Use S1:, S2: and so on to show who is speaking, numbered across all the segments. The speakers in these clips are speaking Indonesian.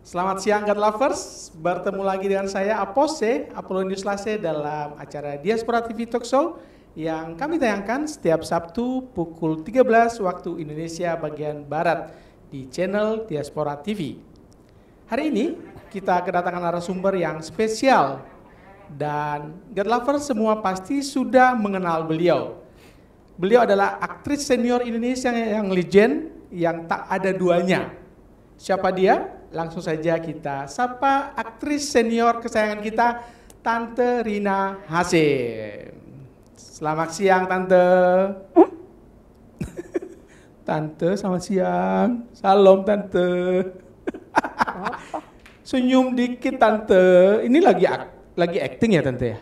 S1: Selamat siang God Lovers, bertemu lagi dengan saya Apose, Apolonius Lase dalam acara Diaspora TV Talk Show yang kami tayangkan setiap Sabtu pukul 13 waktu Indonesia bagian Barat di channel Diaspora TV. Hari ini kita kedatangan narasumber yang spesial dan God Lovers semua pasti sudah mengenal beliau. Beliau adalah aktris senior Indonesia yang legend yang tak ada duanya. Siapa dia? Langsung saja kita sapa aktris senior kesayangan kita, Tante Rina Hasyim. Selamat siang, Tante. Tante, selamat siang. Salam, Tante. Senyum dikit, Tante. Ini lagi acting ya, Tante ya?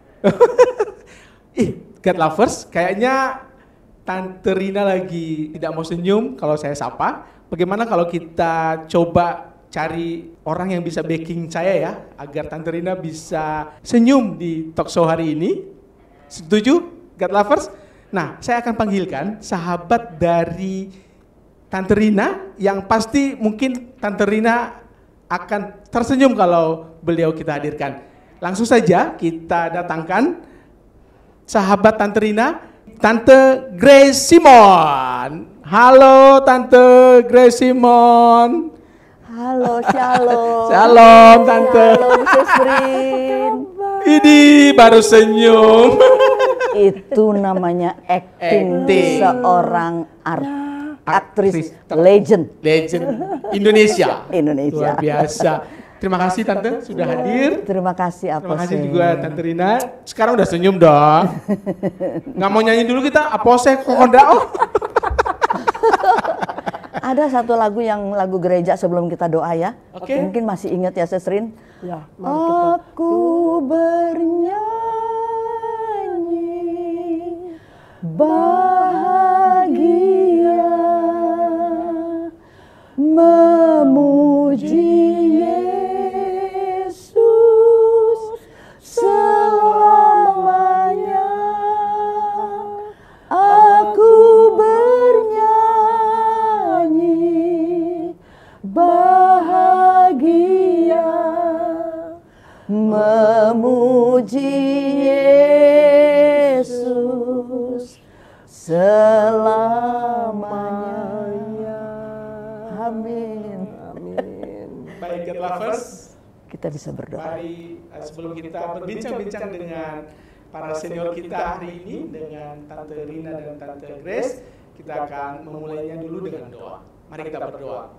S1: God Lovers, kayaknya Tante Rina lagi tidak mau senyum kalau saya sapa. Bagaimana kalau kita coba cari orang yang bisa backing saya ya, agar Tante Rina bisa senyum di talk show hari ini. Setuju, God Lovers? Nah, saya akan panggilkan sahabat dari Tante Rina yang pasti mungkin Tante Rina akan tersenyum kalau beliau kita hadirkan. Langsung saja kita datangkan sahabat Tante Rina, Tante Grace Simon. Halo Tante Grace Simon.
S2: Halo, shalom.
S1: Shalom Tante.
S2: Shalom Sesrin.
S1: Ini baru senyum.
S2: Itu namanya acting. Seorang aktris legend.
S1: Legend Indonesia.
S2: Indonesia.
S1: Luar biasa. Terima kasih Tante sudah hadir.
S2: Terima kasih Apose.
S1: Terima kasih juga Tante Rina. Sekarang udah senyum dong. Nggak mau nyanyi dulu kita Apose Kokondao.
S2: Ada satu lagu gereja sebelum kita doa ya.
S1: Oke.
S2: Mungkin masih ingat ya Sesrin?
S3: Ya,
S2: Aku bernyanyi bahagia memuji Yesus selamanya. Aku bernyanyi bahagia memuji Yesus selamanya. Amin.
S3: Amin.
S1: Baik God Lovers.
S2: Kita bisa berdoa.
S1: Mari sebelum kita berbincang-bincang dengan para senior kita hari ini dengan Tante Rina dan Tante Grace, kita akan memulainya dulu dengan doa. Mari kita berdoa.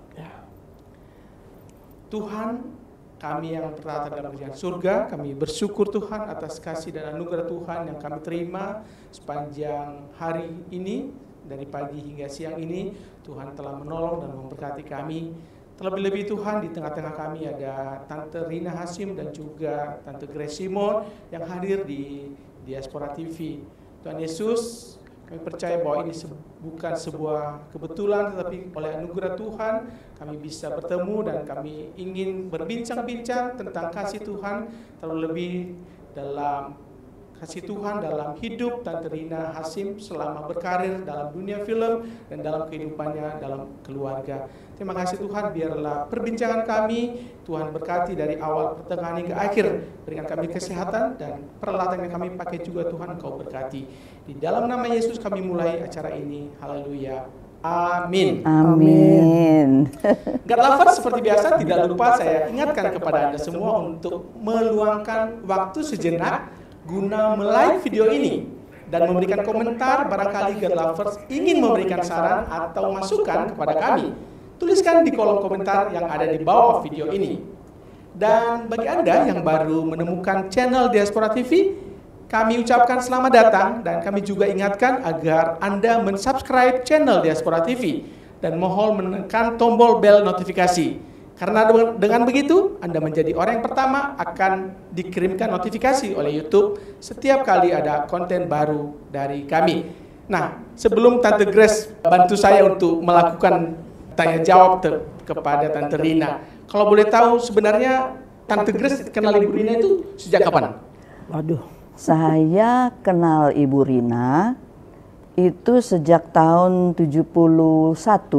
S1: Tuhan, kami yang bertata dalam kerajaan surga, kami bersyukur Tuhan atas kasih dan anugerah Tuhan yang kami terima sepanjang hari ini, dari pagi hingga siang ini. Tuhan telah menolong dan memberkati kami. Terlebih-lebih Tuhan, di tengah-tengah kami ada Tante Rina Hasyim dan juga Tante Grace Simon yang hadir di Diaspora TV. Tuhan Yesus, kami percaya bahwa ini bukan sebuah kebetulan, tetapi oleh anugerah Tuhan kami bisa bertemu dan kami ingin berbincang-bincang tentang kasih Tuhan, terlebih dalam kasih Tuhan dalam hidup Tante Rina Hasyim selama berkarir dalam dunia film dan dalam kehidupannya dalam keluarga. Terima kasih Tuhan, biarlah perbincangan kami Tuhan berkati dari awal, pertengahan hingga akhir. Berikan kami kesehatan dan peralatan yang kami pakai juga Tuhan Engkau berkati. Di dalam nama Yesus kami mulai acara ini. Haleluya. Amin.
S2: Amin.
S1: God Lovers, seperti biasa tidak lupa saya ingatkan kepada Anda semua untuk meluangkan waktu sejenak guna like video ini dan memberikan komentar. Barangkali God Lovers ingin memberikan saran atau masukan kepada kami, tuliskan di kolom komentar yang ada di bawah video ini. Dan bagi Anda yang baru menemukan channel Diaspora TV, kami ucapkan selamat datang dan kami juga ingatkan agar Anda mensubscribe channel Diaspora TV dan mohon menekan tombol bel notifikasi. Karena dengan begitu Anda menjadi orang yang pertama akan dikirimkan notifikasi oleh YouTube setiap kali ada konten baru dari kami. Nah, sebelum Tante Grace bantu saya untuk melakukan tanya jawab kepada Tante Rina, kalau boleh tahu sebenarnya Tante Grace kenal Ibu Rina itu sejak kapan?
S3: Waduh.
S2: Saya kenal Ibu Rina itu sejak tahun 71,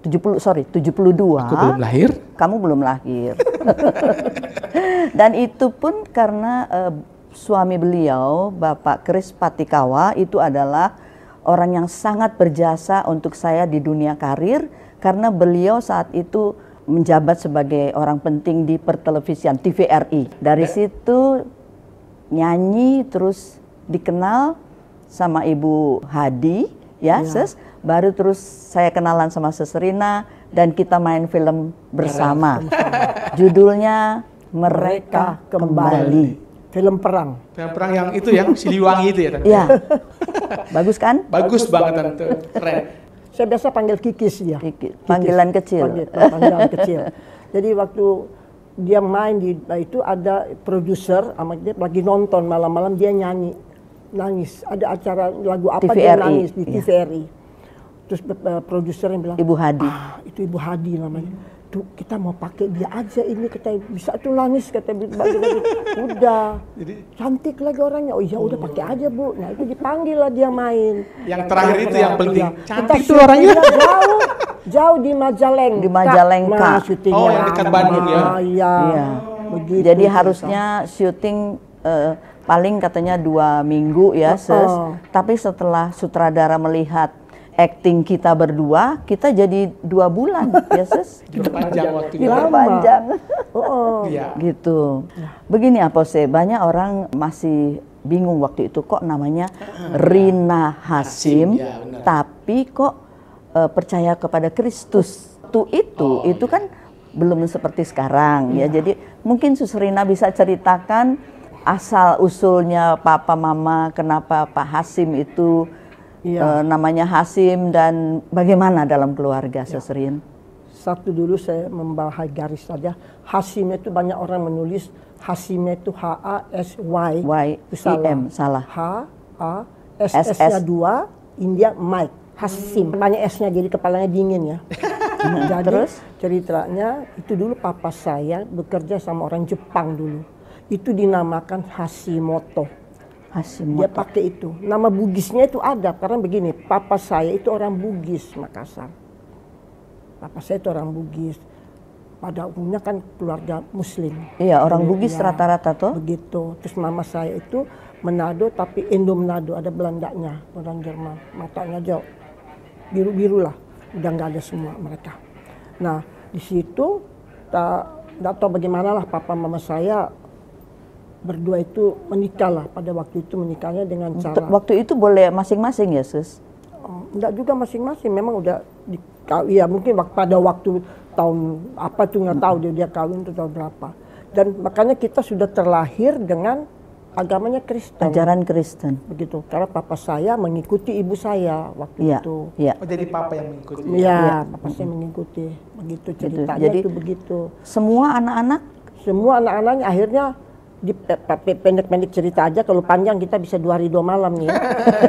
S2: 72.
S1: Aku belum lahir.
S2: Kamu belum lahir. Dan itu pun karena suami beliau, Bapak Kris Patikawa, itu adalah orang yang sangat berjasa untuk saya di dunia karir, karena beliau saat itu menjabat sebagai orang penting di pertelevisian TVRI. Dari situ nyanyi terus dikenal sama Ibu Hadi, ya. Ses. Baru terus saya kenalan sama Sis Rina dan kita main film bersama. Judulnya Mereka Kembali.
S3: Film perang.
S1: Film perang yang itu yang Siliwangi itu ya Tante?
S2: Iya. Bagus kan?
S1: Bagus banget Tante, keren.
S3: Saya biasa panggil Kikis dia.
S2: Panggilan kecil.
S3: Panggilan kecil. Jadi waktu dia main di itu ada produser sama dia lagi nonton malam-malam dia nangis. Ada acara lagu apa
S2: TVRI.
S3: dia nangis di TVRI. Terus produser yang bilang,
S2: Ibu Hadi.
S3: Itu Ibu Hadi namanya. Tuh kita mau pakai dia aja ini, kata bisa tuh nangis, kata udah cantik lagi orangnya. Oh iya udah pakai aja Bu. Nah itu dipanggil lah dia main.
S1: Yang terakhir itu yang penting, cantik
S3: Kita
S1: tuh orangnya.
S3: jauh di Majalengka.
S2: Di Majalengka.
S3: Syutingnya.
S1: Oh yang dekat Bandung ya.
S3: Iya. Begitu.
S2: Jadi harusnya syuting paling katanya 2 minggu ya, Sis. Tapi setelah sutradara melihat acting kita berdua, kita jadi 2 bulan ya, Sis.
S1: Panjang waktunya.
S3: Lama.
S2: Panjang.
S1: Iya.
S2: Gitu. Begini Apose, banyak orang masih bingung waktu itu kok namanya Rina Hasim,
S1: ya, benar.
S2: tapi kok percaya kepada Kristus. Itu kan belum seperti sekarang ya. Jadi mungkin Sus Rina bisa ceritakan asal usulnya papa mama kenapa Pak Hasim itu namanya Hasim dan bagaimana dalam keluarga Sus Rin.
S3: Satu dulu saya membawahi garis saja. Hasim itu banyak orang menulis Hasim itu H-A-S-Y.
S2: Itu salah.
S3: H-A-S-S-nya 2, India Mike. Hasim. Banyak S-nya jadi kepalanya dingin ya. Jadi
S2: Terus?
S3: ceritanya itu dulu papa saya bekerja sama orang Jepang dulu. Itu dinamakan Hashimoto. Dia pakai itu. Nama Bugisnya itu ada karena begini, papa saya itu orang Bugis Makassar. Papa saya itu orang Bugis. Pada umumnya kan keluarga Muslim.
S2: Iya, orang Bugis rata-rata tuh.
S3: Begitu. Terus mama saya itu Manado tapi Indo Manado, ada Belandanya, orang Jerman. Matanya aja biru-biru lah, udah nggak ada semua mereka. Nah di situ nggak tahu bagaimana lah papa mama saya berdua itu menikah lah. Pada waktu itu menikahnya dengan cara.
S2: Waktu itu boleh masing-masing ya, Sus?
S3: Enggak juga masing-masing, memang udah ya mungkin pada waktu tahun apa tuh nggak tahu dia kawin tuh tahun berapa. Dan makanya kita sudah terlahir dengan agamanya Kristen.
S2: Ajaran Kristen.
S3: Begitu. Karena papa saya mengikuti ibu saya waktu itu.
S2: Iya.
S1: Oh jadi papa yang mengikuti.
S3: Iya, papa saya mengikuti. Begitu ceritanya
S2: jadi,
S3: itu begitu.
S2: Semua anak-anaknya
S3: akhirnya di pendek-pendek cerita aja, kalau panjang kita bisa 2 hari 2 malam nih.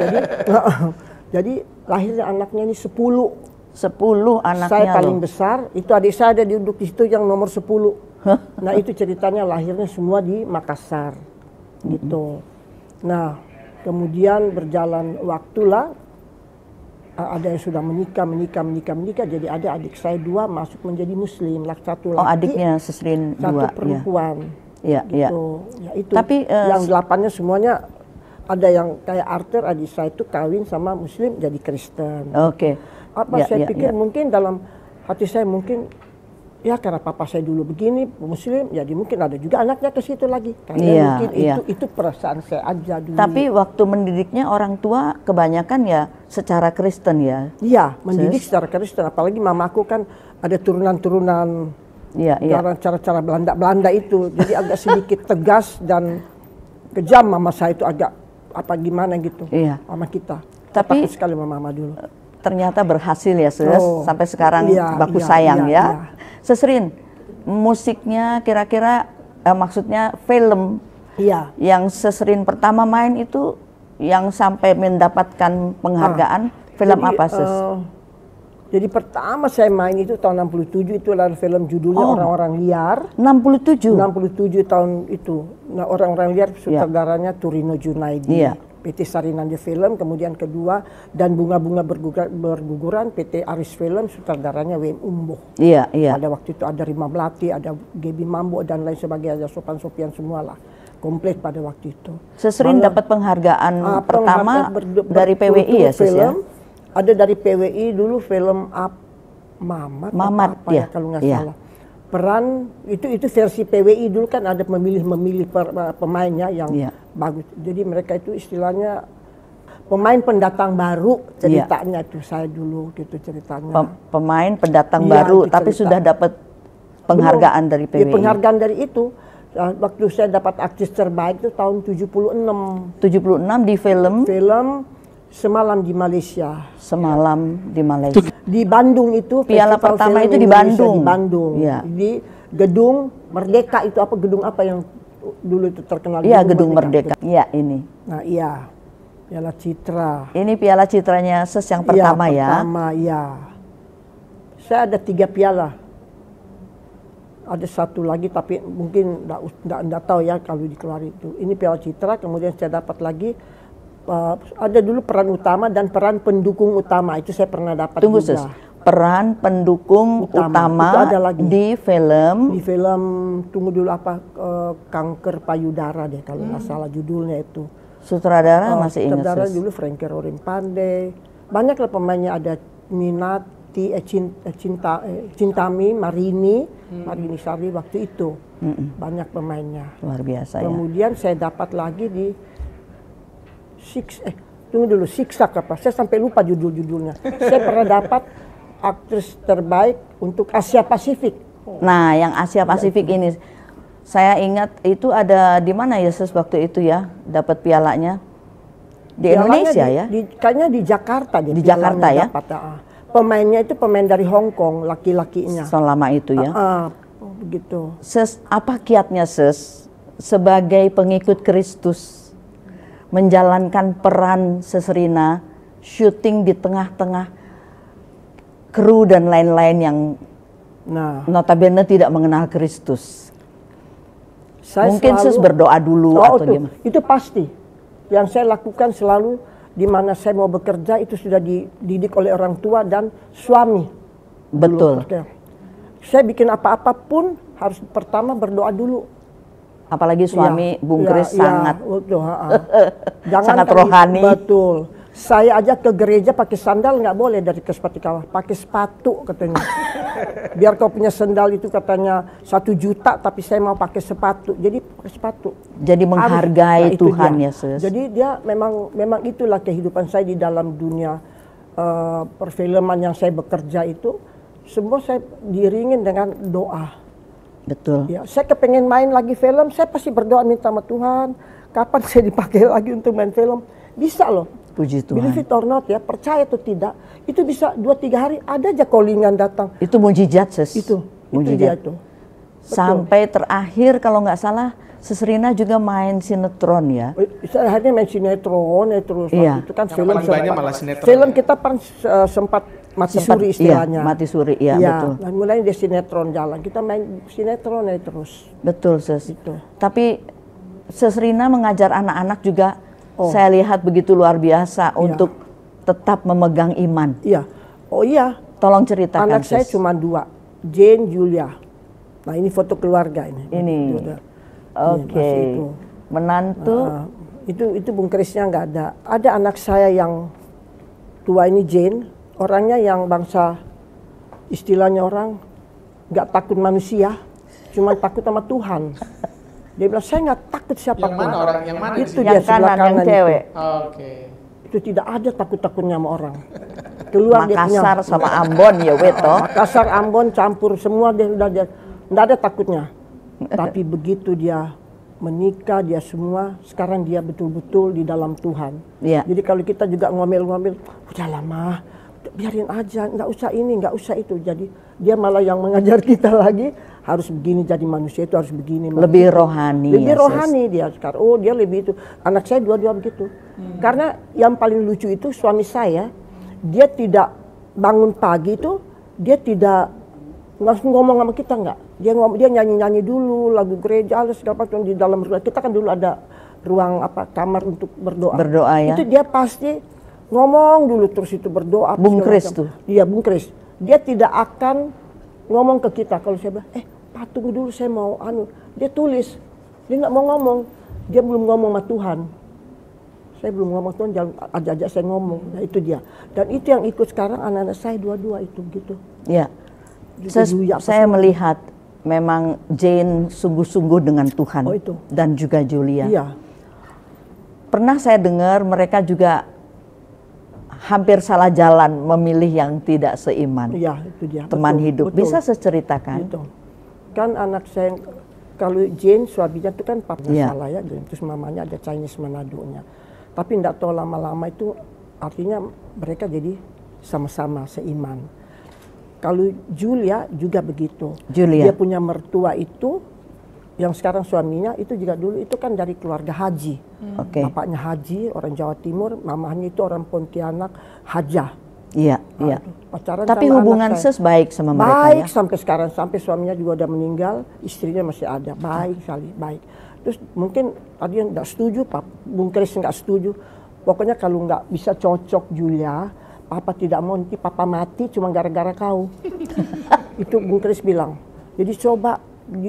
S3: Jadi lahirnya anaknya ini 10 anaknya. Saya paling besar, itu adik saya ada duduk di situ yang nomor 10. Nah itu ceritanya lahirnya semua di Makassar gitu. Nah kemudian berjalan waktulah, ada yang sudah menikah, jadi ada adik saya 2 masuk menjadi Muslim, satu laki,
S2: adiknya Sesrin 2,
S3: satu perempuan.
S2: Iya,
S3: gitu. Ya itu.
S2: Tapi
S3: yang 8-nya semuanya ada yang kayak Arthur, adik saya itu kawin sama Muslim jadi Kristen.
S2: Oke.
S3: Saya pikir mungkin dalam hati saya mungkin ya karena papa saya dulu begini Muslim, jadi mungkin ada juga anaknya ke situ lagi. Karena mungkin itu perasaan saya aja dulu.
S2: Tapi waktu mendidiknya orang tua kebanyakan ya secara Kristen ya.
S3: Iya, mendidik secara Kristen. Apalagi mamaku kan ada turunan-turunan. Cara-cara Belanda itu, jadi agak sedikit tegas dan kejam mama saya itu agak apa gimana gitu sama kita. Tapi sekali mama dulu.
S2: Ternyata berhasil ya, sampai sekarang baku sayang ya. Sesrin, musiknya kira-kira maksudnya film yang Sesrin pertama main itu yang sampai mendapatkan penghargaan film apa, Sus?
S3: Jadi pertama saya main itu tahun 67, itu adalah film judulnya Orang-Orang Liar.
S2: 67
S3: tahun itu. Nah, Orang-Orang Liar sutradaranya Turino Junaidi. PT Sarinanda Film, kemudian kedua dan Bunga-Bunga Berguguran PT Aris Film, sutradaranya W.M. Umboh. Pada waktu itu ada Rima Blati, ada Gebi Mambo dan lain sebagainya, ada Sopan-Sopian semua lah. Komplit pada waktu itu.
S2: Sesering dapat penghargaan pertama dari PWI ya, Sis ya?
S3: Ada dari PWI dulu film Mamat ya kalau nggak salah. Peran itu versi PWI dulu kan ada memilih pemainnya yang bagus. Jadi mereka itu istilahnya pemain pendatang baru ceritanya itu saya dulu gitu ceritanya.
S2: Pemain pendatang baru tapi sudah dapat penghargaan dari PWI.
S3: Penghargaan dari itu. Waktu saya dapat aktris terbaik itu tahun 76
S2: di film
S3: Semalam di Malaysia.
S2: Di
S3: Bandung itu
S2: piala pertama itu di Bandung.
S3: Di Gedung Merdeka itu gedung apa yang dulu itu terkenal?
S2: Iya, Gedung Merdeka. Iya, ini.
S3: Nah, iya. Piala Citra.
S2: Ini piala citranya Ses yang pertama ya.
S3: Saya ada 3 piala. Ada satu lagi tapi mungkin enggak tahu ya kalau dikeluarin itu. Ini piala Citra, kemudian saya dapat lagi ada dulu peran utama dan peran pendukung utama, itu saya pernah dapat.
S2: Tunggu Sis, peran pendukung utama di film tunggu dulu Kanker Payudara deh kalau nggak salah judulnya itu. Sutradara masih ingat.
S3: Sutradara dulu Frankie Rorim Pandey. Banyak lah pemainnya, ada Minati, Cintami, Marini Sari waktu itu. Banyak pemainnya.
S2: Luar biasa.
S3: Kemudian saya dapat lagi di Siksak apa? Saya sampai lupa judul-judulnya. Saya pernah dapat aktris terbaik untuk Asia Pasifik.
S2: Nah, yang Asia Pasifik ini saya ingat itu ada di mana ya Sis waktu itu ya dapat pialanya? Di Indonesia ya?
S3: Kayaknya di Jakarta.
S2: Di Jakarta ya?
S3: Pemainnya itu pemain dari Hong Kong, laki-lakinya.
S2: Selama itu ya?
S3: Begitu.
S2: Sis, apa kiatnya Sis sebagai pengikut Kristus menjalankan peran Rina, syuting di tengah-tengah kru dan lain-lain yang notabene tidak mengenal Kristus? Mungkin Sis berdoa dulu atau gimana?
S3: Itu pasti. Yang saya lakukan selalu di mana saya mau bekerja itu sudah dididik oleh orang tua dan suami.
S2: Betul.
S3: Saya bikin apa-apa pun harus pertama berdoa dulu.
S2: Apalagi suami Bung Kris sangat
S3: sangat
S2: rohani.
S3: Betul. Saya aja ke gereja pakai sandal nggak boleh dari Kris Patikawa, pakai sepatu katanya. Biar kau punya sandal itu katanya 1 juta, tapi saya mau pakai sepatu. Jadi pakai sepatu.
S2: Jadi menghargai Tuhan ya Sis.
S3: Jadi dia memang itulah kehidupan saya di dalam dunia perfilman yang saya bekerja itu. Semua saya diiringin dengan doa.
S2: Betul.
S3: Ya, saya kepengen main lagi film, saya pasti berdoa minta sama Tuhan, kapan saya dipakai lagi untuk main film. Bisa loh.
S2: Puji Tuhan.
S3: Believe it or not ya, percaya atau tidak, itu bisa 2-3 hari ada aja callingan datang.
S2: Itu mujizat Sis.
S3: Itu
S2: mujizat.
S3: Itu.
S2: Sampai terakhir kalau nggak salah, Rina juga main sinetron ya.
S3: Akhirnya main sinetron ya terus. Itu kan film
S1: sinetron.
S3: Film kita sempat mati suri istilahnya.
S2: Mati suri, ya betul.
S3: Dan mulai dari sinetron jalan, kita main sinetron ya terus.
S2: Betul Sis.
S3: Itu.
S2: Tapi Rina mengajar anak-anak juga, saya lihat begitu luar biasa untuk tetap memegang iman.
S3: Iya. Oh iya.
S2: Tolong ceritakan.
S3: Anak saya cuma 2, Jane, Julia. Nah ini foto keluarga ini.
S2: Oke. Menantu.
S3: Itu Bung Krisnya nggak ada. Ada anak saya yang tua ini Jane. Orangnya yang bangsa istilahnya orang nggak takut manusia, cuma takut sama Tuhan. Dia bilang saya nggak takut siapapun.
S1: Yang mana orang? Yang mana?
S3: Itu dia sebelah kanan
S2: yang cewek.
S3: Itu tidak ada takut-takutnya sama orang. Keluar
S2: Makassar sama Ambon ya Weto.
S3: Makassar, Ambon campur semua dia nggak ada takutnya. Tapi begitu dia menikah, dia semua sekarang dia betul-betul di dalam Tuhan. Jadi kalau kita juga ngomel-ngomel, udah lama. Biarin aja, nggak usah ini, nggak usah itu. Jadi dia malah yang mengajar kita lagi harus begini, jadi manusia itu harus begini.
S2: Lebih rohani.
S3: Lebih rohani dia sekarang. Oh dia lebih itu. Anak saya dua-dua begitu. Karena yang paling lucu itu suami saya, dia tidak bangun pagi itu dia tidak langsung ngomong sama kita, enggak. Dia nyanyi-nyanyi dulu lagu gereja segala macam di dalam rumah. Kita kan dulu ada ruang kamar untuk berdoa.
S2: Berdoa ya.
S3: Itu dia pasti ngomong dulu terus itu berdoa.
S2: Bung Kris tuh.
S3: Iya, Bung Kris. Dia tidak akan ngomong ke kita kalau saya bilang, Pak tunggu dulu saya mau Dia tulis. Dia nggak mau ngomong. Dia belum ngomong sama Tuhan. Saya belum ngomong Tuhan, jangan ajak-ajak saya ngomong. Nah, itu dia. Dan itu yang ikut sekarang anak-anak saya dua-dua itu gitu.
S2: Ya. Saya melihat memang Jane sungguh-sungguh dengan Tuhan.
S3: Oh, itu.
S2: Dan juga Julia.
S3: Iya.
S2: Pernah saya dengar mereka juga hampir salah jalan memilih yang tidak seiman.
S3: Iya, itu dia.
S2: Teman
S3: betul,
S2: hidup.
S3: Betul.
S2: Bisa saya ceritakan?
S3: Gitu. Kan anak saya, kalau Jane suaminya itu kan papanya salah ya, terus mamanya ada Chinese Manado-nya. Tapi tidak tahu lama-lama itu artinya mereka jadi sama-sama seiman. Kalau Julia juga begitu. Dia punya mertua itu, yang sekarang suaminya itu juga dulu itu kan dari keluarga haji. Bapaknya haji, orang Jawa Timur, mamahnya itu orang Pontianak, hajah.
S2: Iya, iya.
S3: Pacaran.
S2: Tapi hubungan baik sama mereka
S3: baik
S2: ya?
S3: Sampai sekarang, sampai suaminya juga udah meninggal, istrinya masih ada. Baik sekali, baik. Terus mungkin tadi yang nggak setuju, Bung Kris nggak setuju. Pokoknya kalau nggak bisa cocok Julia, Papa tidak mau nanti Papa mati cuma gara-gara kau. Itu Bung Kris bilang. Jadi coba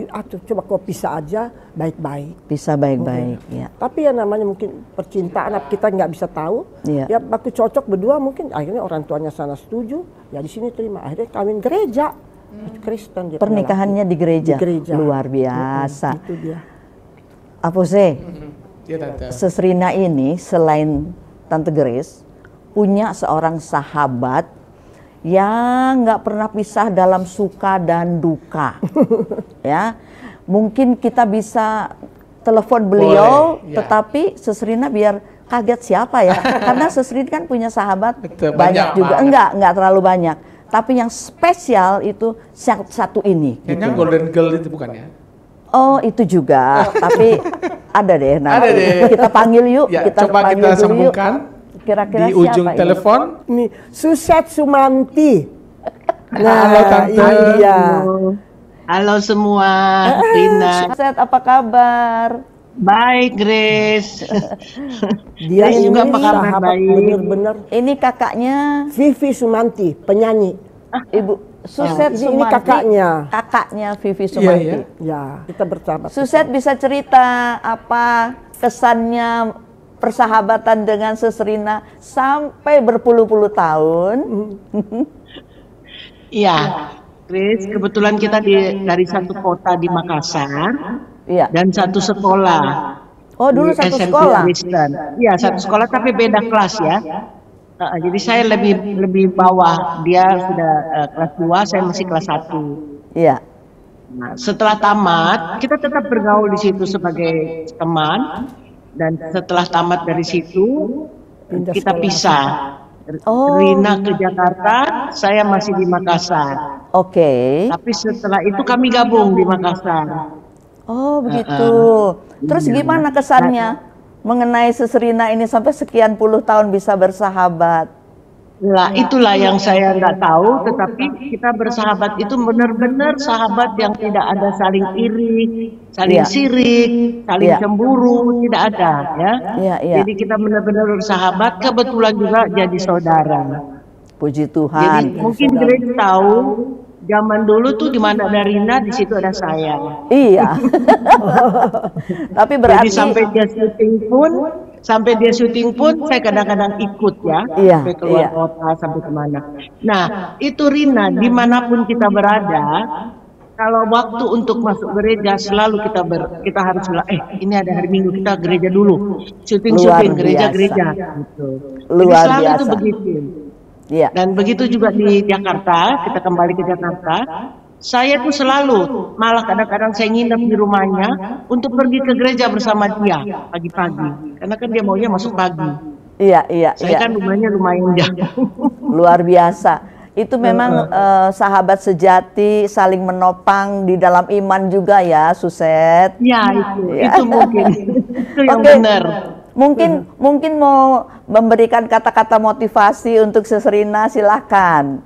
S3: kau pisah aja baik-baik.
S2: Bisa baik-baik, ya.
S3: Tapi ya namanya mungkin percintaan kita nggak bisa tahu. Ya waktu cocok berdua mungkin akhirnya orang tuanya sana setuju. Ya di sini terima. Akhirnya kawin gereja. Kristen dia.
S2: Pernikahannya di gereja. Luar biasa.
S3: Itu dia.
S2: Apose, Sesrina ini selain Tante Grace punya seorang sahabat yang nggak pernah pisah dalam suka dan duka. Ya, mungkin kita bisa telepon beliau, tetapi Sesrina biar kaget siapa ya, karena Sesrina kan punya sahabat banyak juga, enggak terlalu banyak. Tapi yang spesial itu satu ini.
S1: Yang Golden Girl itu bukan ya?
S2: Oh itu juga, tapi ada deh. Nanti
S1: ada deh.
S2: Kita panggil yuk.
S1: Ya, coba kita sambungkan.
S2: Kira-kira
S1: di ujung telepon.
S3: Nih, Suset Sumanti.
S1: Nah, halo Tante.
S3: Iya.
S4: Halo semua, Rina.
S2: Suset, apa kabar?
S4: Baik, Grace.
S3: Dia
S4: Grace juga apa kabar? Baik.
S3: Bener-bener.
S2: Ini kakaknya
S3: Vivi Sumanti, penyanyi.
S2: Ibu Suset
S3: ini
S2: Sumanti, kakaknya Vivi Sumanti.
S3: Ya, kita bersahabat.
S2: Suset bisa cerita apa kesannya persahabatan dengan Sesrina sampai berpuluh-puluh tahun?
S4: Iya, Grace, kebetulan kita dari satu kota di Makassar, dan satu sekolah.
S2: Oh, dulu satu
S4: SMP
S2: sekolah?
S4: Iya, satu sekolah tapi beda kelas ya. Jadi saya lebih bawah, dia sudah kelas 2, saya masih kelas 1.
S2: Iya.
S4: Nah, setelah tamat, kita tetap bergaul di situ sebagai teman. Dan setelah tamat dari situ, kita pisah. Rina ke Jakarta, saya masih di Makassar. Tapi setelah itu kami gabung di Makassar.
S2: Oh begitu. Terus gimana kesannya mengenai Sesrina ini sampai sekian puluh tahun bisa bersahabat?
S4: Lah itulah yang saya nggak tahu, tetapi kita bersahabat itu benar-benar sahabat yang tidak ada saling iri, saling sirik, saling cemburu, tidak ada ya. Jadi kita benar-benar bersahabat, kebetulan juga jadi saudara.
S2: Puji Tuhan.
S4: Jadi mungkin Grace tahu zaman dulu tuh di mana ada Rina, di situ ada saya.
S2: Iya. Tapi berarti
S4: jadi sampai dia syuting pun saya kadang-kadang ikut ya, sampai keluar kota, sampai kemana. Nah itu Rina, dimanapun kita berada, kalau waktu untuk masuk gereja selalu kita harus bilang, ini ada hari Minggu kita gereja dulu, syuting gereja. Gitu. Jadi selalu itu begitu. Dan begitu juga di Jakarta, kita kembali ke Jakarta. Saya tuh selalu, malah kadang-kadang saya nginep di rumahnya untuk pergi ke gereja bersama dia pagi-pagi. Karena kan dia maunya masuk pagi.
S2: Iya.
S4: Saya kan rumahnya lumayan jauh.
S2: Luar biasa. Itu memang sahabat sejati, saling menopang di dalam iman juga ya, Suset.
S4: Ya, itu mungkin. Itu yang benar.
S2: Mungkin mau memberikan kata-kata motivasi untuk Seserina, silakan.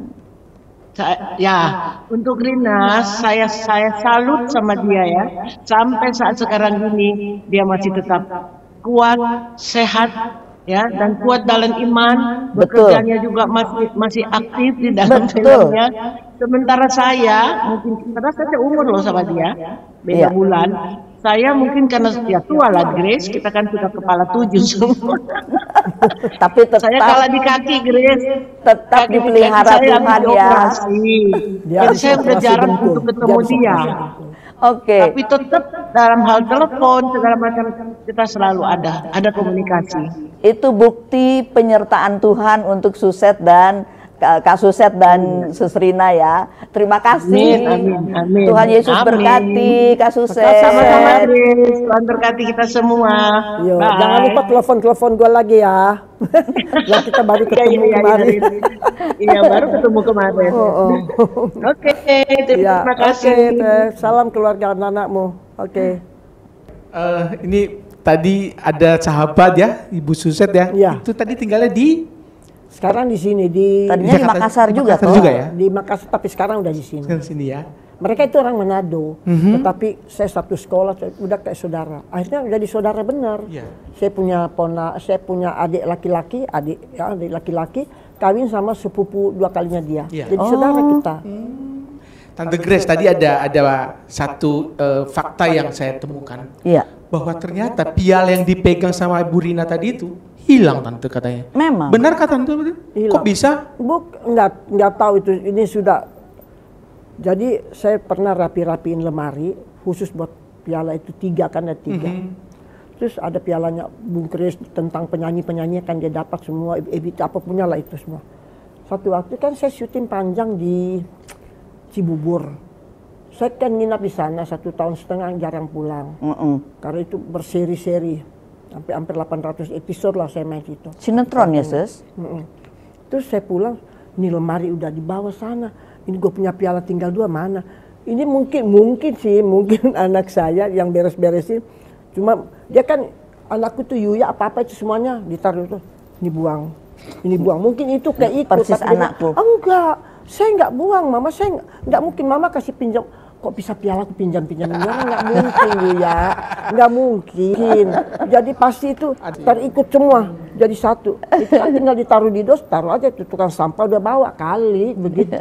S4: Ya, untuk Rina, saya salut sama dia ya. Sampai saat sekarang ini dia masih tetap kuat, sehat, ya, dan kuat dalam iman. Bekerjanya juga masih aktif di dalam filmnya. Sementara saya mungkin karena saya umur loh sama dia, beda bulan. Saya mungkin karena ya tua lah Grace, kita kan sudah kepala 7 semua.
S2: Tapi tetap
S4: saya kalah di kaki Grace.
S2: Tetap dipelihara Tuhan ya.
S4: Jadi saya udah jarang untuk ketemu dia.
S2: Oke.
S4: Tapi tetap dalam hal telepon segala macam kita selalu ada komunikasi.
S2: Itu bukti penyertaan Tuhan untuk Suset dan Kak Suset dan Seserina ya. Terima kasih.
S4: Amin.
S2: Tuhan Yesus berkati Kak Suset.
S4: Sama-sama Grace. Tuhan berkati kita semua.
S3: Yo, jangan lupa telepon gue lagi ya. Lah kita baru ketemu kemarin.
S4: Iya, baru ketemu kemarin. Oke, terima kasih.
S3: Salam keluarga anak-anakmu. Oke.
S1: Ini tadi ada sahabat ya, Ibu Suset ya. Itu tadi tinggalnya di
S3: sekarang di sini
S2: tadinya di Makassar juga
S1: ya?
S3: Di Makassar, tapi sekarang udah di sini.
S1: Sekarang sini ya.
S3: Mereka itu orang Manado, tetapi saya satu sekolah, udah kayak saudara. Akhirnya jadi saudara benar. Saya punya adik laki-laki, kawin sama sepupu 2 kalinya dia. Jadi saudara kita.
S1: Tante Grace, tadi ada satu fakta yang saya temukan. Bahwa ternyata piala yang dipegang sama Ibu Rina tadi itu hilang Tante katanya.
S2: Memang.
S1: Benar kata Tante? Kok bisa?
S3: Enggak tahu itu. Ini sudah. Jadi saya pernah rapiin lemari khusus buat piala itu 3 kan ada 3. Terus ada pialanya Bung Kris tentang penyanyi kan dia dapat semua, apa punya lah itu semua. Satu waktu kan saya syuting panjang di Cibubur. Saya kan nginap di sana 1,5 tahun jarang pulang. Karena itu berseri-seri. Hampir 800 episode lah saya main itu.
S2: Sinetron ya, Sis?
S3: Terus saya pulang, ini lemari udah dibawa sana. Ini gue punya piala tinggal 2 mana? Ini mungkin anak saya yang beres-beresin. Cuma dia kan anakku tuh Yuya apa-apa itu semuanya ditaruh tuh. Ini buang. Mungkin itu kayak ikut.
S2: Persis anakku.
S3: Enggak, saya nggak buang, Mama. Saya nggak mungkin Mama kasih pinjam. Kok bisa piala aku pinjam-pinjam? Nggak mungkin ya, nggak mungkin. Jadi pasti itu terikut semua, jadi satu. Itu kan tinggal ditaruh di dos, taruh aja itu tukang sampah udah bawa kali begitu.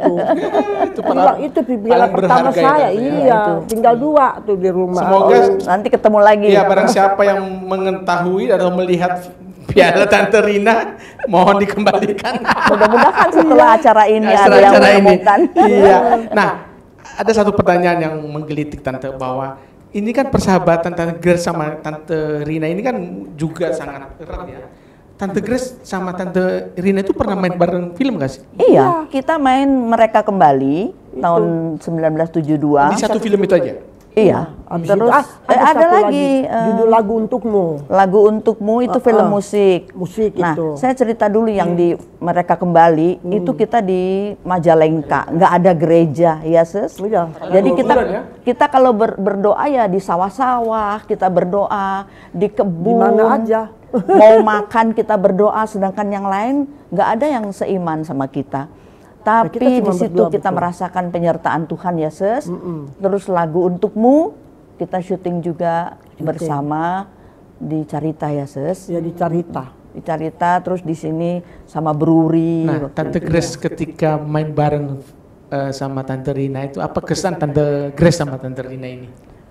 S3: itu piala pertama saya, tinggal 2 tuh di rumah.
S1: Semoga
S2: nanti ketemu lagi.
S1: Ya barang siapa yang mengetahui atau melihat piala Tante Rina, mohon dikembalikan.
S2: Mudah-mudahan setelah acara ini ada yang menemukan.
S1: Iya. Nah, ada satu pertanyaan yang menggelitik Tante, bahwa ini kan persahabatan Tante Grace sama Tante Rina ini kan juga sangat erat ya. Tante Grace sama Tante Rina itu pernah main bareng film gak sih?
S2: Iya, kita main Mereka Kembali tahun 1972.
S1: Di satu film itu aja?
S2: Iya. Terus ada lagi
S3: judul Lagu Untukmu.
S2: Lagu Untukmu itu film musik. Nah, itu. Saya cerita dulu yang di Mereka Kembali itu kita di Majalengka, nggak ada gereja, ya Sis. Jadi kita kalau berdoa ya di sawah-sawah, kita berdoa di kebun.
S3: Di mana aja.
S2: Mau makan kita berdoa, sedangkan yang lain nggak ada yang seiman sama kita. Tapi di situ kita merasakan penyertaan Tuhan ya Sis. Terus Lagu Untukmu kita syuting juga bersama di Carita ya Sis.
S3: Ya di Carita.
S2: Di Carita, terus di sini sama Bruri.
S1: Nah, Tante Grace ketika main bareng sama Tante Rina itu, apa kesan Tante Grace sama Tante Rina ini?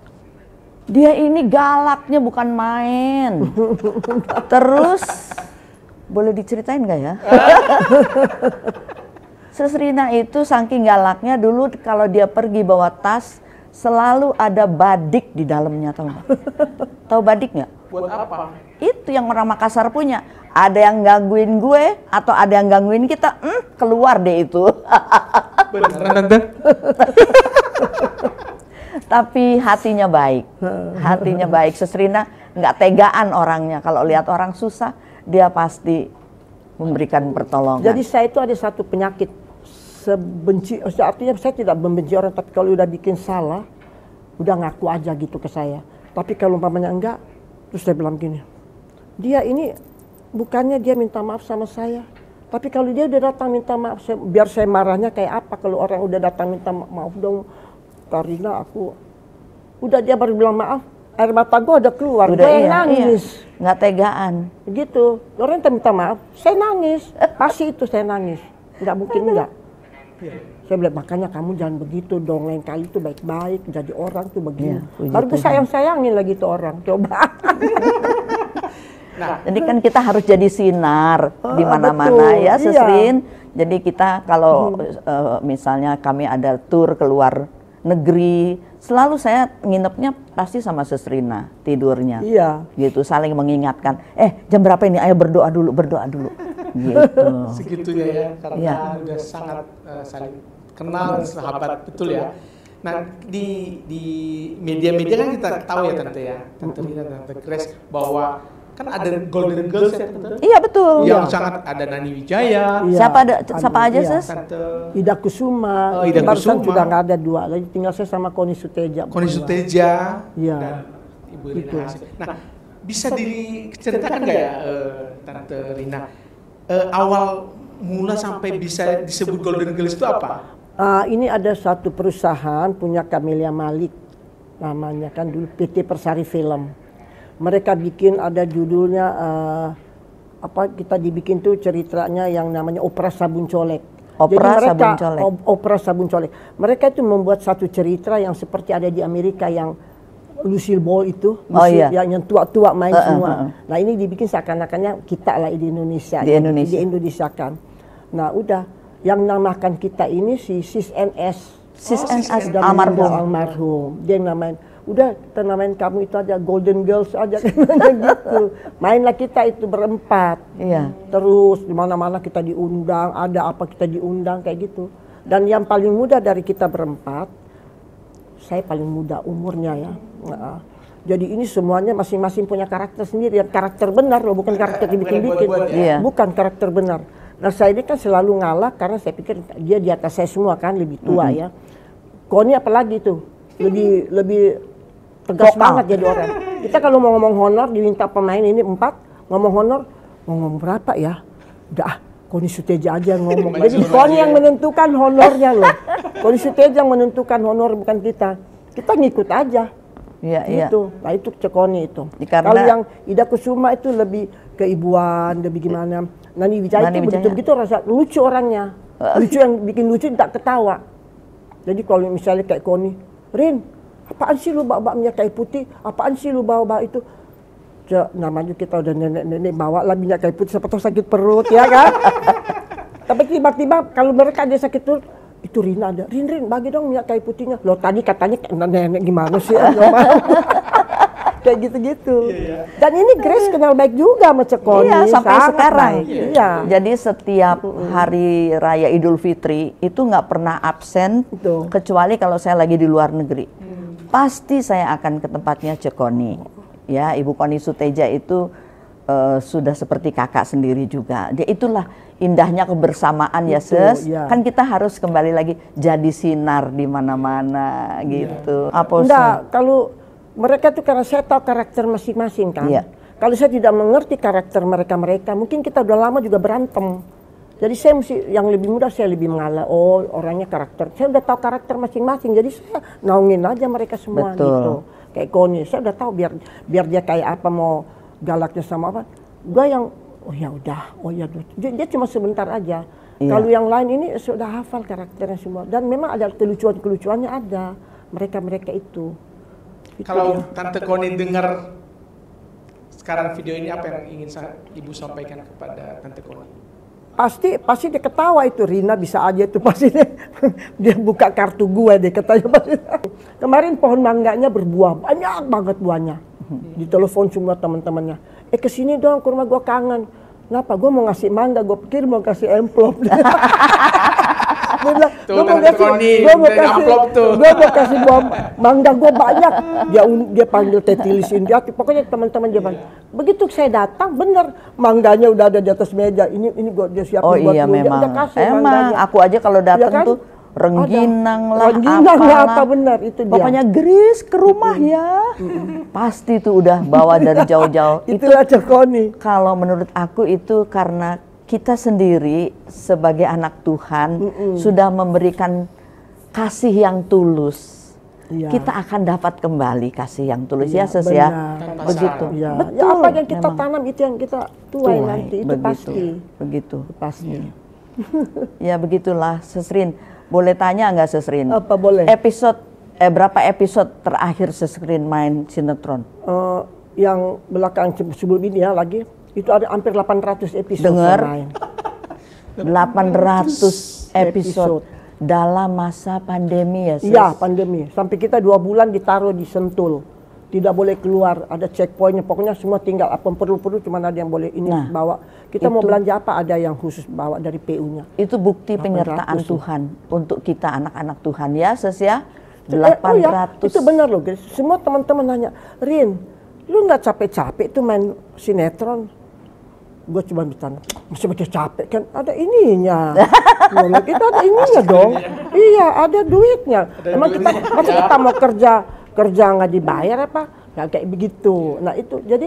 S2: Dia ini galaknya bukan main. Terus boleh diceritain nggak ya? Seserina itu saking galaknya dulu kalau dia pergi bawa tas selalu ada badik di dalamnya, tahu nggak? Tahu badik nggak?
S1: Buat apa?
S2: Itu yang orang Makassar punya. Ada yang gangguin gue atau ada yang gangguin kita, keluar deh itu.
S1: Beneran Tante?
S2: Tapi hatinya baik, hatinya baik. Seserina nggak tegaan orangnya. Kalau lihat orang susah, dia pasti memberikan pertolongan.
S3: Jadi saya itu ada satu penyakit, artinya saya tidak membenci orang, tapi kalau udah bikin salah, udah ngaku aja gitu ke saya. Tapi kalau umpamanya enggak, terus saya bilang gini, dia ini bukannya dia minta maaf sama saya, tapi kalau dia udah datang minta maaf, biar saya marahnya kayak apa kalau orang udah datang minta maaf dong, Karina aku, udah dia baru bilang maaf, air mata gue udah keluar, gue nangis.
S2: Nggak tegaan.
S3: Gitu, orang minta maaf, saya nangis, pasti itu saya nangis, nggak mungkin enggak. Saya bilang makanya kamu jangan begitu dong, lain kali tuh baik-baik, jadi orang tuh begini. Baru tuh sayang-sayangin lagi tuh orang, coba.
S2: Nah, jadi kan kita harus jadi sinar di mana-mana ya, Sesrin. Jadi kita kalau misalnya kami ada tur keluar negeri, selalu saya nginepnya pasti sama Sesrina tidurnya.
S3: Iya.
S2: Gitu, saling mengingatkan. Jam berapa ini? Ayo berdoa dulu, berdoa dulu. Gitu.
S1: Segitunya ya, karena udah sangat saling kenal dan sahabat, betul ya. Nah, di media-media kan kita tahu ya Tante ya, Tante Rina dan Tante Grace, bahwa kan ada Golden Girls ya Tante?
S2: Iya betul.
S1: Yang sangat ada Nani Wijaya.
S2: Iya. Siapa aja Ses?
S1: Tante
S3: Ida Kusuma.
S1: Ida Kusuma.
S3: Sudah nggak ada dua lagi, tinggal saya sama Koni Suteja.
S1: Koni Suteja.
S3: Iya.
S1: Dan Ibu Rina Hasim. Nah, bisa diceritakan nggak ya Tante Rina, awal mula sampai bisa disebut Golden Girls itu apa?
S3: Ini ada satu perusahaan punya Camelia Malik namanya kan dulu, PT Persari Film. Mereka bikin ada judulnya kita dibikin tuh ceritanya yang namanya Opera Sabun Colek. Opera Sabun Colek. Mereka itu membuat satu cerita yang seperti ada di Amerika yang Lucille Ball itu, yang tua-tua main semua. Nah ini dibikin seakan-akannya kita lah di Indonesia. Di Indonesia kan. Nah udah, yang namakan kita ini si Sis NS.
S2: Sis NS
S3: almarhum. Dia yang namain, udah kita namain kamu itu aja Golden Girls aja gitu. Mainlah kita itu berempat.
S2: Iya.
S3: Terus di mana-mana kita diundang, ada apa kita diundang kayak gitu. Dan yang paling muda dari kita berempat, saya paling muda umurnya ya. Jadi ini semuanya masing-masing punya karakter sendiri, karakter benar loh, bukan karakter dibikin-bikin. Bukan karakter benar. Nah saya ini kan selalu ngalah karena saya pikir dia di atas saya semua kan, lebih tua ya. Koni apalagi tuh, lebih tegas banget jadi orang. Kita kalau mau ngomong honor, diminta pemain ini 4, ngomong honor, ngomong berapa ya? Udah, Koni Suteja aja yang ngomong. Jadi Koni yang menentukan honornya loh. Koni Suteja yang menentukan honor, bukan kita. Kita ngikut aja.
S2: Iya,
S3: gitu. Nah itu Cekoni itu.
S2: Karena
S3: kalau yang Ida Kusuma itu lebih keibuan, lebih gimana. Nani Wijaya itu begitu-begitu rasa lucu orangnya. Lucu yang bikin lucu tidak ketawa. Jadi kalau misalnya kayak Koni, Rin, apaan sih lu bawa minyak kayu putih? Apaan sih lu bawa itu? Namanya kita udah nenek-nenek bawa lah minyak kayu putih, siapa tahu sakit perut ya kan? Tapi tiba-tiba kalau mereka ada sakit perut, itu Rina ada, Rin bagi dong minyak kayu putihnya. Loh tadi katanya nenek gimana sih? Kayak gitu-gitu. Dan ini Grace kenal baik juga sama Cekoni.
S2: Iya, sampai sekarang.
S3: Iya.
S2: Jadi setiap hari raya Idul Fitri itu nggak pernah absen, kecuali kalau saya lagi di luar negeri. Pasti saya akan ke tempatnya Cekoni. Ya, Ibu Koni Suteja itu sudah seperti kakak sendiri juga. Dia itulah indahnya kebersamaan ya Ses. Kan kita harus kembali lagi jadi sinar di mana-mana gitu.
S3: Enggak, kalau mereka tuh karena saya tahu karakter masing-masing kan. Kalau saya tidak mengerti karakter mereka, mungkin kita udah lama juga berantem. Jadi saya mesti, yang lebih muda saya lebih mengalah, oh orangnya karakter. Saya udah tahu karakter masing-masing, jadi saya naungin aja mereka semua.
S2: Betul.
S3: Gitu. Kayak Koni, saya udah tahu biar dia kayak apa, mau galaknya sama apa. Gue yang, oh ya udah, dia cuma sebentar aja. Kalau yang lain ini sudah hafal karakternya semua. Dan memang ada kelucuan-kelucuannya ada, mereka-mereka itu.
S1: Kalau Tante Koni dengar sekarang video ini, apa yang ingin Ibu sampaikan kepada Tante Koni?
S3: Pasti dia ketawa itu, Rina bisa aja itu pasti dia buka kartu gue deh katanya pasti. Kemarin pohon mangganya berbuah, banyak banget buahnya. Ditelepon semua teman-temannya, kesini dong ke rumah gue kangen. Kenapa? Gue mau ngasih mangga, gue pikir mau kasih amplop. Gue mau kasih buah mangga gue banyak. Dia panggil tetilisin dia, pokoknya teman-teman dia panggil. Begitu saya datang, bener mangganya udah ada di atas meja. Ini dia siapin buat
S2: iya,
S3: lu.
S2: memang.
S3: Dia udah kasih
S2: emang
S3: mangganya.
S2: Aku aja kalau datang tuh Rengginang lah,
S3: apa benar itu dia.
S2: Pokoknya Grace ke rumah ya. Pasti itu udah bawa dari jauh-jauh.
S3: Itulah Cokoni.
S2: Kalau menurut aku itu karena kita sendiri sebagai anak Tuhan sudah memberikan kasih yang tulus. Ya. Kita akan dapat kembali kasih yang tulus ya, Sis ya. Begitu.
S3: Ya. Betul. Ya, apa yang kita tanam itu yang kita tuai nanti, itu begitu. Pasti.
S2: Begitu.
S3: Pasti.
S2: Ya begitulah, Sesrin. Boleh tanya nggak, Sesrin?
S3: Apa boleh?
S2: Berapa episode terakhir Sesrin main sinetron?
S3: Yang belakang sebelum ini ya lagi, itu ada hampir 800 episode.
S2: Dengar? 800 episode. Dalam masa pandemi ya, Sis?
S3: Iya, pandemi. Sampai kita 2 bulan ditaruh di Sentul. Tidak boleh keluar, ada checkpointnya. Pokoknya semua tinggal, apa perlu-perlu cuma ada yang boleh ini bawa. Kita mau belanja apa, ada yang khusus bawa dari PU-nya.
S2: Itu bukti penyertaan Tuhan untuk kita anak-anak Tuhan ya, Sis ya? 800.
S3: Itu benar loh, guys. Semua teman-teman nanya, Rin, lu nggak capek-capek tuh main sinetron? Gue cuma bercanda, masih baca capek kan, ada ininya. Kita ada ininya dong. Iya, ada duitnya. Emang kita mau kerja nggak dibayar apa? Nggak kayak begitu. Nah itu jadi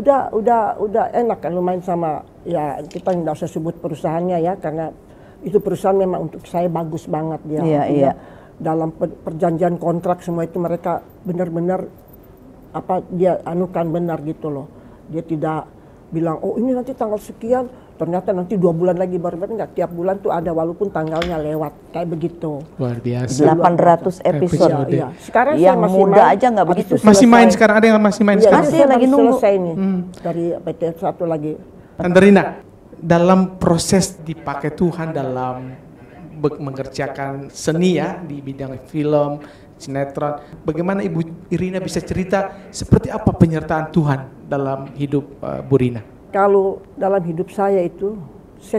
S3: udah enak kan lu main sama, ya kita nggak usah sebut perusahaannya ya, karena itu perusahaan memang untuk saya bagus banget dia.
S2: Iya.
S3: Dalam perjanjian kontrak semua itu mereka benar-benar apa dia anukan benar gitu loh. Dia tidak bilang, oh ini nanti tanggal sekian, ternyata nanti 2 bulan lagi baru enggak. Tiap bulan tuh ada walaupun tanggalnya lewat, kayak begitu.
S1: Luar biasa.
S2: 800 episode.
S3: Iya. Sekarang
S2: yang
S3: saya masih
S2: muda
S3: main,
S2: aja nggak begitu.
S1: Masih main sekarang, ada yang masih main sekarang.
S2: Masih lagi nunggu.
S3: Selesai nih dari PT satu lagi.
S1: Tante Rina, dalam proses dipakai Tuhan dalam mengerjakan seni ya di bidang film, sinetron, bagaimana Ibu Irina bisa cerita seperti apa penyertaan Tuhan dalam hidup Bu Rina?
S3: Kalau dalam hidup saya itu, saya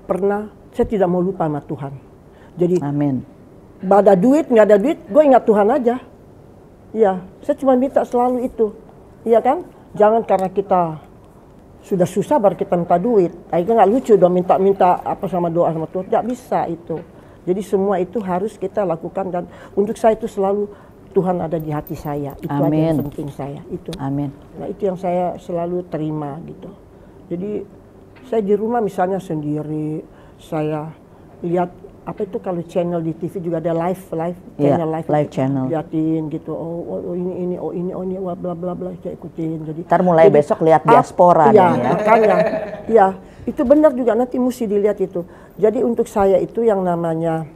S3: tidak mau lupa sama Tuhan. Jadi,
S2: amin.
S3: Ada duit, nggak ada duit, gue ingat Tuhan aja. Iya, saya cuma minta selalu itu. Iya kan? Jangan karena kita sudah susah baru kita minta duit. Akhirnya nggak lucu dong minta apa sama doa sama Tuhan. Nggak bisa itu. Jadi semua itu harus kita lakukan, dan untuk saya itu selalu Tuhan ada di hati saya. Itu aja yang penting saya. Itu.
S2: Amin.
S3: Nah itu yang saya selalu terima gitu. Jadi saya di rumah misalnya sendiri, saya lihat apa itu kalau channel di TV juga ada live channel live channel. Liatin gitu. Oh ini bla bla bla saya ikutin. Jadi
S2: ntar mulai besok lihat diaspora
S3: ya. Makanya. Ya, itu benar juga nanti mesti dilihat itu. Jadi untuk saya itu yang namanya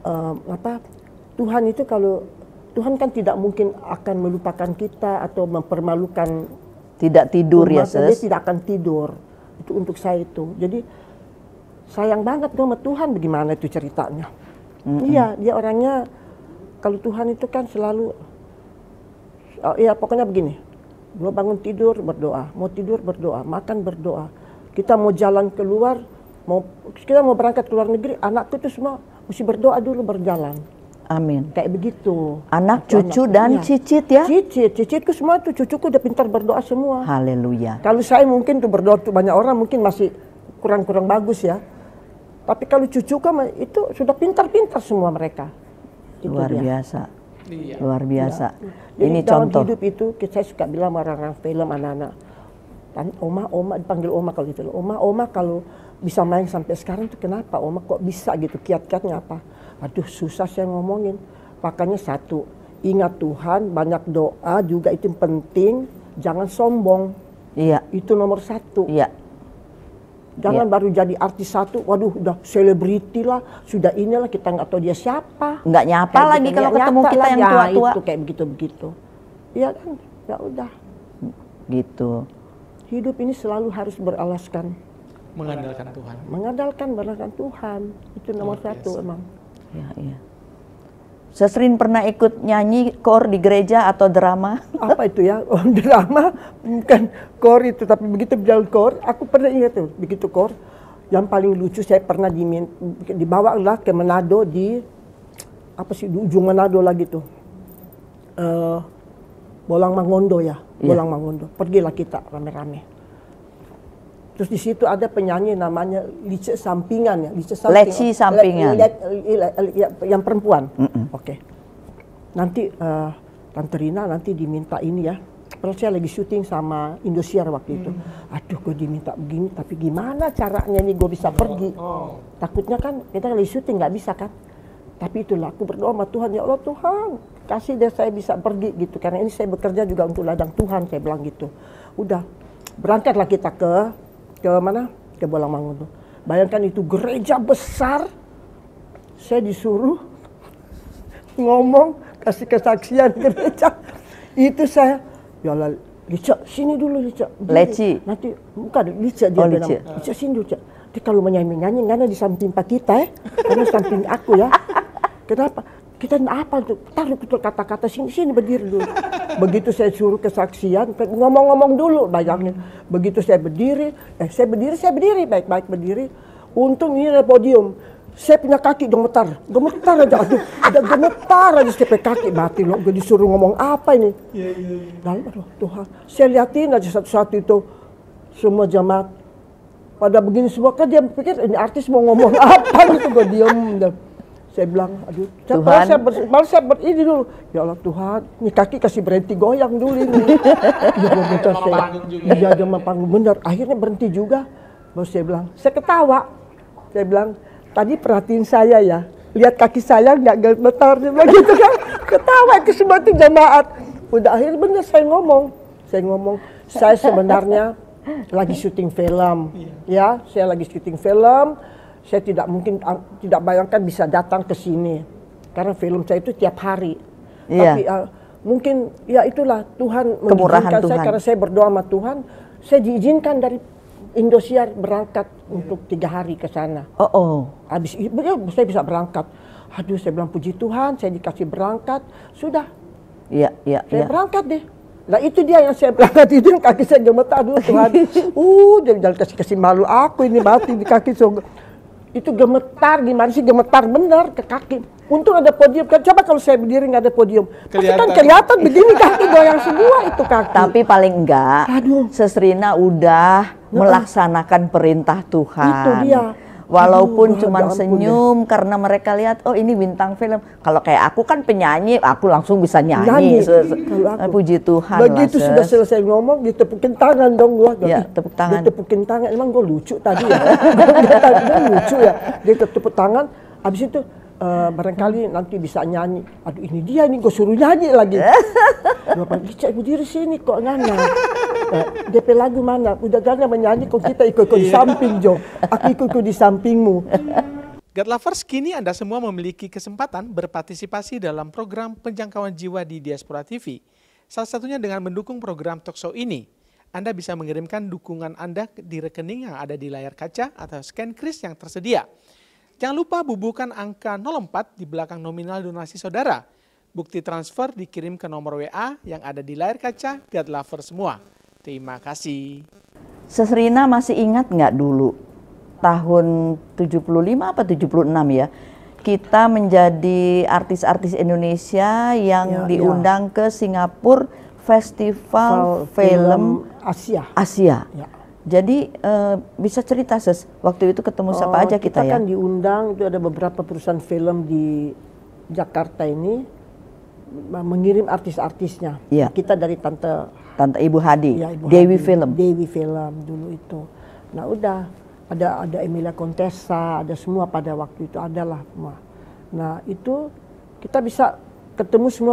S3: Tuhan itu, kalau Tuhan kan tidak mungkin akan melupakan kita atau mempermalukan.
S2: Tidak tidur ya, Sis?
S3: Dia tidak akan tidur. Itu untuk saya itu. Jadi sayang banget sama Tuhan, bagaimana itu ceritanya. Iya, dia orangnya, kalau Tuhan itu kan selalu, ya pokoknya begini. Mau bangun tidur berdoa, mau tidur berdoa, makan berdoa. Kita mau jalan keluar, kita mau berangkat ke luar negeri, anakku itu semua mesti berdoa dulu berjalan.
S2: Amin.
S3: Kayak begitu.
S2: Anak, cucu, dan cicit ya?
S3: Cicitku semua tuh, cucuku udah pintar berdoa semua.
S2: Haleluya.
S3: Kalau saya mungkin tuh berdoa tuh banyak orang mungkin masih kurang bagus ya. Tapi kalau cucuku itu sudah pintar-pintar semua mereka.
S2: Luar biasa.
S1: Iya.
S2: Luar biasa.
S3: Ya. Jadi
S2: ini
S3: dalam
S2: contoh.
S3: hidup itu saya suka bilang orang-orang film anak-anak. Oma dipanggil Oma kalau gitu. Oma kalau bisa main sampai sekarang tuh kenapa? Oma kok bisa gitu? Kiat-kiatnya apa? Aduh susah saya ngomongin. Makanya satu, ingat Tuhan, banyak doa juga itu penting. Jangan sombong.
S2: Iya.
S3: Itu nomor 1.
S2: Iya.
S3: Jangan baru jadi artis satu, waduh udah selebriti lah, sudah inilah kita nggak tahu dia siapa.
S2: Nggak nyapa kayak lagi kalau ketemu kita yang tua-tua.
S3: Itu kayak begitu-begitu. Iya kan, ya udah.
S2: Gitu.
S3: Hidup ini selalu harus beralaskan.
S1: Mengandalkan Tuhan.
S3: Mengandalkan Tuhan. Itu nomor 1 emang.
S2: Iya. Sesrin pernah ikut nyanyi kor di gereja atau drama?
S3: Apa itu ya? Oh, drama bukan kor itu, tapi begitu berjalan kor, aku pernah ingat tuh, begitu kor. Yang paling lucu saya pernah dibawa lah ke Manado di ujung Manado lagi tuh. Bolang Mangondo ya, Bolang Mangondo. Pergilah kita rame-rame. Terus di situ ada penyanyi namanya Lice Sampingan ya,
S2: Leci Sampingan.
S3: Yang perempuan. Oke. Nanti Tante Rina nanti diminta ini ya. Padahal saya lagi syuting sama Indosiar waktu itu. Aduh, gue diminta begini, tapi gimana caranya nih gue bisa pergi? Takutnya kan kita lagi syuting nggak bisa kan? Tapi itulah aku berdoa sama Tuhan, ya Allah Tuhan, kasih deh saya bisa pergi gitu. Karena ini saya bekerja juga untuk ladang Tuhan, saya bilang gitu. Udah, berangkatlah kita ke mana? Ke Bolang Mangun tuh. Bayangkan itu gereja besar, saya disuruh ngomong, kasih kesaksian gereja. Itu saya, ya Allah, Lica, sini dulu Lica.
S2: Leci.
S3: Nanti, bukan, Lica dia bilang. Lica, sini dulu Lica. Dia kalau menyanyi-nyanyi, nggak ada di samping Pak kita ya. Karena samping aku ya. Kenapa? Kita apa tuh? Taruh kata-kata sini berdiri dulu. Begitu saya suruh kesaksian, ngomong-ngomong dulu, bayangin. Begitu saya berdiri, baik-baik berdiri. Untung ini ada podium. Saya punya kaki gemetar aja, aduh, ada gemetar aja sampai kaki mati loh. Gue disuruh ngomong apa ini? Lalu aduh Tuhan, saya liatin aja satu-satu itu semua jamaat pada begini semua, kan dia pikir ini artis mau ngomong apa gitu, gue diem. Saya bilang, aduh, Tuhan, saya ini dulu. Ya Allah Tuhan, ini kaki kasih berhenti goyang dulu ini. Dia sama panggung bener. Akhirnya berhenti juga. Baru saya bilang, saya ketawa. Saya bilang, tadi perhatiin saya ya, lihat kaki saya nggak gemetar gitu kan. Ketawa ke semua itu jamaat. Udah akhirnya bener saya ngomong, saya sebenarnya lagi syuting film, ya, saya lagi syuting film. Saya tidak bayangkan bisa datang ke sini karena film saya itu tiap hari. Tapi mungkin ya itulah Tuhan mengizinkan saya karena saya berdoa sama Tuhan. Saya diizinkan dari Indosiar berangkat untuk 3 hari ke sana. Habis itu saya bisa berangkat. Aduh, saya bilang puji Tuhan, saya dikasih berangkat. Sudah. Saya berangkat deh. Nah itu dia yang saya berangkat itu, kaki saya gemetar dulu Tuhan. Jangan kasih malu aku ini mati di kaki. Itu gemetar, gimana sih gemetar bener ke kaki. Untung ada podium, coba kalau saya berdiri nggak ada podium. Kelihatan begini kaki goyang semua itu kaki.
S2: Tapi paling enggak, Sesrina udah melaksanakan perintah Tuhan. Itu dia. Walaupun cuma senyum karena mereka lihat, oh ini bintang film. Kalau kayak aku kan penyanyi, aku langsung bisa nyanyi. Puji Tuhan.
S3: Begitu sudah selesai ngomong, ditepukin tangan dong gua.
S2: Ya, tepuk tangan.
S3: Ditepukin tangan, emang gua lucu tadi ya. Dia lucu ya. Dia tepuk tangan, habis itu barangkali nanti bisa nyanyi. Aduh ini dia nih, gue suruh nyanyi lagi. Bapak Lica berdiri sini kok Ngana. DP lagu mana? Udah Ngana menyanyi kok kita ikut-ikut di samping Jo. Aku ikut-ikut di sampingmu.
S1: God Lovers, kini Anda semua memiliki kesempatan berpartisipasi dalam program penjangkauan jiwa di Diaspora TV. Salah satunya dengan mendukung program talkshow ini. Anda bisa mengirimkan dukungan Anda di rekening yang ada di layar kaca atau scan kris yang tersedia. Jangan lupa bubuhkan angka 04 di belakang nominal donasi saudara. Bukti transfer dikirim ke nomor WA yang ada di layar kaca God Lovers semua. Terima kasih.
S2: Sesrina masih ingat nggak dulu tahun 75 apa 76 ya, kita menjadi artis-artis Indonesia yang diundang ke Singapura Festival Film Asia. Ya. Jadi bisa cerita Ses, waktu itu ketemu siapa aja kita ya?
S3: Kita kan diundang, itu ada beberapa perusahaan film di Jakarta ini mengirim artis-artisnya. Ya. Kita dari Tante
S2: Ibu Hadi, ya, Dewi Film
S3: dulu itu. Nah udah ada Emilia Contessa, ada semua pada waktu itu adalah. Nah itu kita bisa ketemu semua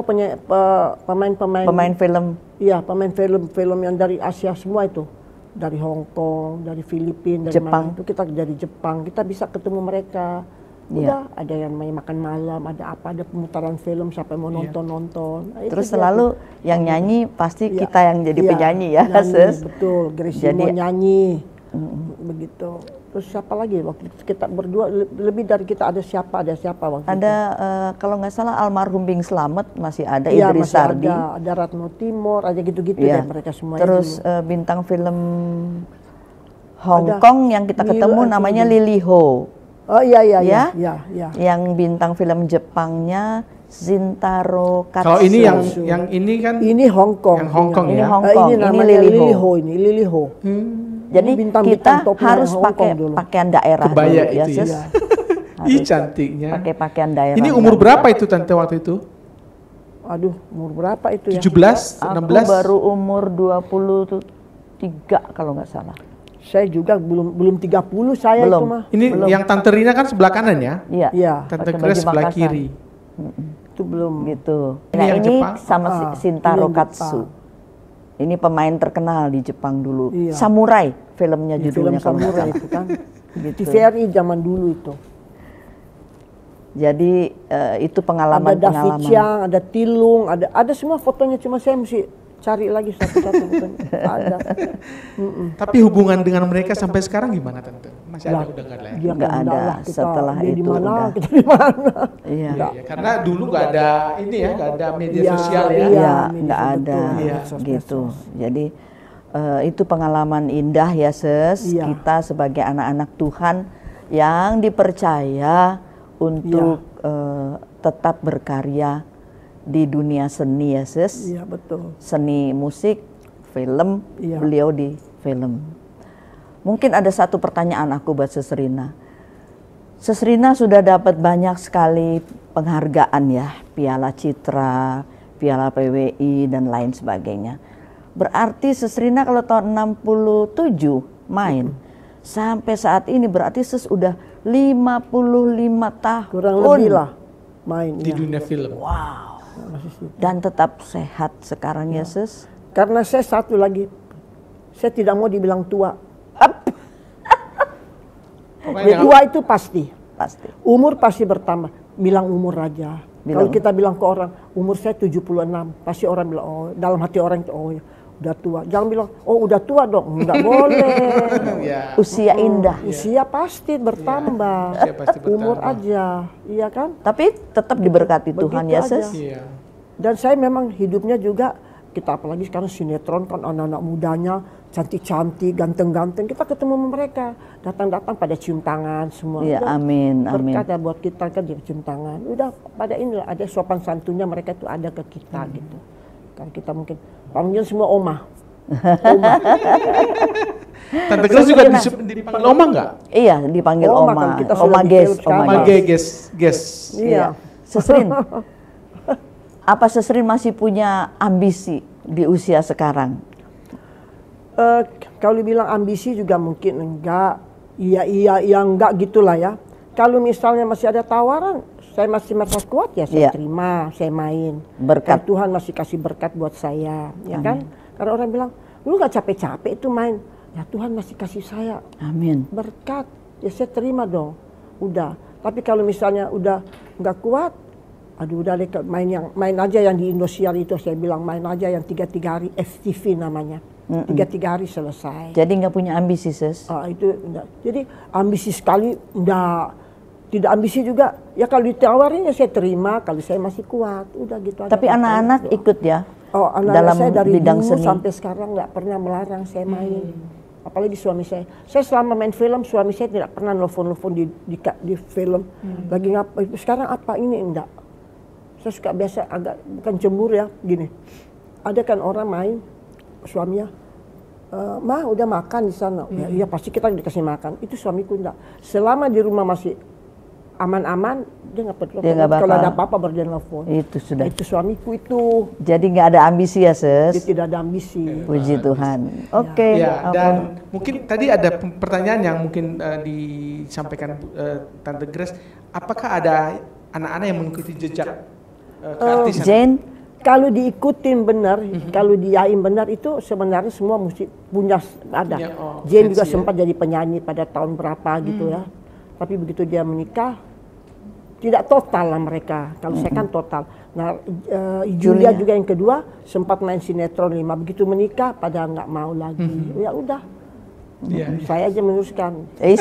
S3: pemain film. Iya, pemain film yang dari Asia semua itu. Dari Hong Kong, dari Filipina, dari
S2: Jepang.
S3: Itu kita dari Jepang, kita bisa ketemu mereka. Udah, ada yang makan malam, ada pemutaran film, siapa mau nonton. Nah,
S2: terus selalu yang nyanyi pasti kita yang jadi penyanyi ya, Sis.
S3: Betul, Gracie mau nyanyi, begitu. Terus siapa lagi waktu itu kita berdua, lebih dari kita ada siapa waktu itu.
S2: Ada kalau nggak salah almarhum Bing Slamet masih ada, Idris Sardi.
S3: Ada Ratno Timur, aja gitu-gitu deh mereka semua.
S2: Terus bintang film Hong Kong yang kita ketemu namanya Lily Ho.
S3: Oh iya.
S2: Yang bintang film Jepangnya Shintaro Katsu.
S1: Kalau ini yang ini kan
S3: ini Hong Kong.
S1: Yang Hong Kong
S2: ini
S1: ya.
S2: Hong Kong.
S3: Ini namanya Lily Ho.
S2: Jadi kita harus pakai pakaian daerah
S1: kebaya
S2: dulu,
S1: itu ya. Ih cantiknya.
S2: Pakai pakaian daerah.
S1: Ini umur berapa itu Tante waktu itu?
S3: Aduh, umur berapa itu ya?
S1: 17, 16?
S2: Aku baru umur 23 kalau nggak salah.
S3: Saya juga belum 30 saya itu mah.
S1: Ini
S2: belum.
S1: yang Tante Rina kan sebelah kanan ya?
S2: Iya.
S3: Iya.
S1: Tante Grace sebelah kiri.
S3: Itu belum
S2: Gitu.
S1: Ini
S2: Nah
S1: yang
S2: ini
S1: Jepang?
S2: sama Shintaro
S3: ini yang
S2: Katsu. Ini pemain terkenal di Jepang dulu.
S3: Iya.
S2: Samurai filmnya
S3: Film
S2: judulnya kalau nggak
S3: Samurai
S2: salah.
S3: itu kan.
S2: Gitu.
S3: TVRI zaman dulu itu.
S2: Jadi itu
S3: Ada
S2: pengalaman-pengalaman.
S3: David Chiang, ada Tilung, ada semua fotonya, cuma saya mesti cari lagi satu-satu fotonya. Ada.
S1: Tapi hubungan dengan mereka sampai sekarang gimana Tante? Masih ada udah nggak ada ya?
S3: Dia
S2: Nggak
S3: kan
S2: ada.
S3: enggak lah,
S2: Setelah
S3: dia
S2: itu
S3: di mana,
S2: udah.
S3: kita di mana.
S2: Iya.
S1: Iya, karena dulu nggak ada ini ya, nggak ada media
S3: Iya,
S1: sosial ya.
S3: iya.
S2: Iya,
S3: media
S2: nggak
S3: betul,
S2: ada
S3: medsos,
S2: gitu. Jadi itu pengalaman indah ya Ses.
S3: Iya.
S2: Kita sebagai anak-anak Tuhan yang dipercaya untuk tetap berkarya di dunia seni ya Ses.
S3: Iya, betul.
S2: Seni musik, film,
S3: Iya.
S2: beliau di film. Mungkin ada satu pertanyaan aku buat Sis Rina. Sis Rina sudah dapat banyak sekali penghargaan ya, Piala Citra, Piala PWI dan lain sebagainya. Berarti Sis Rina kalau tahun 67 main, sampai saat ini berarti Sis udah 55 tahun.
S3: Kurang lebih lah main.
S1: Di
S3: ya.
S1: dunia film.
S2: Wow. Dan tetap sehat sekarang ya Sis.
S3: Karena saya satu lagi, saya tidak mau dibilang tua.
S1: Pokoknya
S3: Tua itu pasti.
S2: Pasti.
S3: Umur pasti bertambah. Bilang umur aja. Kalau kita bilang ke orang, umur saya 76, pasti orang bilang, oh dalam hati orang itu, oh ya, udah tua. Jangan bilang, oh udah tua dong, nggak boleh.
S1: ya.
S2: Usia indah.
S3: Usia pasti bertambah.
S1: Usia pasti bertambah.
S3: Umur aja, iya kan?
S2: Tapi tetap diberkati Tuhan ya
S3: Begitu
S2: Sis.
S3: aja.
S1: Iya.
S3: Dan saya memang hidupnya juga, kita apalagi sekarang sinetron kan anak-anak mudanya, cantik-cantik, ganteng-ganteng, kita ketemu sama mereka. Datang-datang pada cium tangan semua.
S2: Iya,
S3: Udah,
S2: amin, amin.
S3: berkat ya buat kita kan dia cium tangan. Udah pada inilah ada sopan santunnya mereka itu ada ke kita gitu. Kan kita mungkin panggil semua Oma.
S1: Tante Grace juga dipanggil Oma nggak?
S2: Iya, dipanggil
S3: Oma,
S2: Oma.
S3: kan kita
S2: Oma
S3: sudah
S2: Ges,
S3: detail
S2: Oma
S1: Oma
S2: Ges.
S1: Ges.
S3: Iya.
S2: Sesrin, apa Sesrin masih punya ambisi di usia sekarang?
S3: Kalau bilang ambisi juga mungkin enggak. Iya enggak gitulah ya. Kalau misalnya masih ada tawaran, saya masih merasa kuat ya saya terima, saya main.
S2: Berkat.
S3: Dan Tuhan masih kasih berkat buat saya, ya kan? Karena orang bilang, lu nggak capek-capek itu main. Ya Tuhan masih kasih saya
S2: Amin.
S3: berkat, ya saya terima dong. Udah. Tapi kalau misalnya udah nggak kuat, aduh udah deh main aja yang di Indosiar itu, saya bilang main aja yang 3 hari FTV namanya. 3 hari selesai.
S2: Jadi nggak punya ambisi Sis?
S3: Itu enggak. Jadi ambisi sekali enggak. Tidak ambisi juga. Ya kalau ditawarin ya saya terima, kalau saya masih kuat. Udah gitu aja.
S2: Tapi anak-anak ikut ya?
S3: Oh, anak
S2: dalam
S3: saya dari
S2: bidang
S3: dulu
S2: seni
S3: sampai sekarang nggak pernah melarang saya main. Apalagi suami saya. Saya selama main film, suami saya tidak pernah nelfon-nelfon di film. Lagi ngapa? Sekarang apa ini? Enggak. Saya suka biasa agak, bukan cemburu ya, gini. Ada kan orang main, suaminya, "Ma udah makan di sana." Ya, iya pasti kita dikasih makan. Itu suamiku enggak. Selama di rumah masih aman-aman, dia nggak perlu. Kalau ada apa-apa baru dia nelfon.
S2: Itu sudah.
S3: Itu suamiku itu.
S2: Jadi nggak ada ambisi ya
S3: Dia
S2: Sis?
S3: tidak ada ambisi.
S2: Puji Tuhan. Oke.
S1: Ya, dan mungkin tadi ada pertanyaan yang mungkin disampaikan Tante Grace. Apakah ada anak-anak yang mengikuti jejak keartisan?
S2: Jane?
S3: Kalau diikutin benar, kalau diain benar itu sebenarnya semua mesti punya ada. Jane juga sempat jadi penyanyi pada tahun berapa gitu ya. Tapi begitu dia menikah, tidak total lah mereka. Kalau saya kan total. Nah, Julia juga yang kedua sempat main sinetron 5. Begitu menikah, pada nggak mau lagi. Ya udah. Saya aja meneruskan.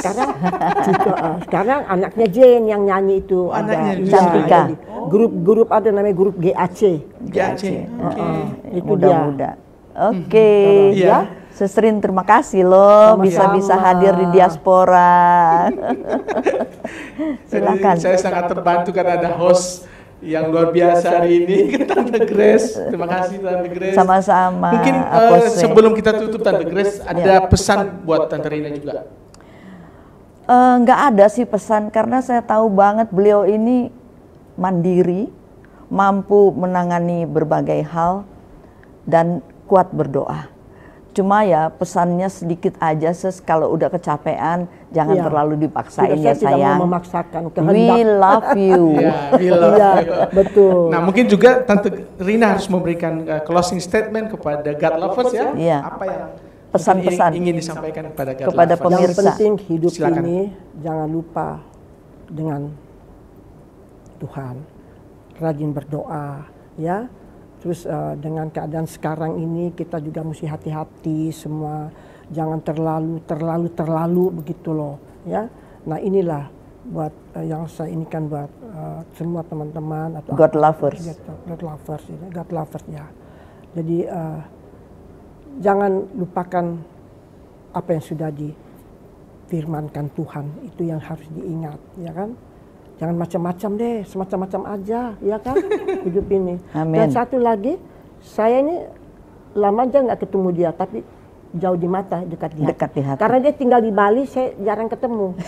S3: Sekarang anaknya Jane yang nyanyi itu.
S1: Anaknya
S2: Cantika.
S3: Grup ada namanya grup GAC.
S1: GAC.
S3: Itu
S2: Muda-muda. Oke.
S1: Ya.
S2: Sesrin terima kasih loh bisa hadir di diaspora. Silakan.
S1: Saya sangat terbantu karena ada host yang luar biasa hari ini, Tante Grace. Terima kasih Tante Grace.
S2: Sama-sama.
S1: Mungkin sebelum kita tutup Tante Grace, ada pesan buat Tante Rina juga?
S2: Nggak ada sih pesan, karena saya tahu banget beliau ini mandiri, mampu menangani berbagai hal, dan kuat berdoa. Cuma ya pesannya sedikit aja, kalau udah kecapean jangan terlalu dipaksain ya sayang.
S3: Tidak mau memaksakan kehendak.
S2: We love you.
S3: Betul.
S1: Nah mungkin juga Tante Rina harus memberikan closing statement kepada God Lovers ya. Apa yang
S2: pesan-pesan
S1: ingin disampaikan kepada God
S2: kepada
S1: Lovers?
S2: pemirsa.
S3: Yang penting hidup
S1: Silakan.
S3: ini jangan lupa dengan Tuhan, rajin berdoa ya. Terus dengan keadaan sekarang ini kita juga mesti hati-hati semua, jangan terlalu begitu loh ya. Nah inilah buat yang saya ini kan buat semua teman-teman atau
S2: God Lovers.
S3: God Lovers ya. Jadi jangan lupakan apa yang sudah difirmankan Tuhan, itu yang harus diingat ya kan. Jangan macam-macam deh, semacam-macam aja, ya kan, hidup ini.
S2: Amin.
S3: Dan satu lagi, saya ini lama aja nggak ketemu dia, tapi jauh di mata, dekat di hati. Karena dia tinggal di Bali, saya jarang ketemu.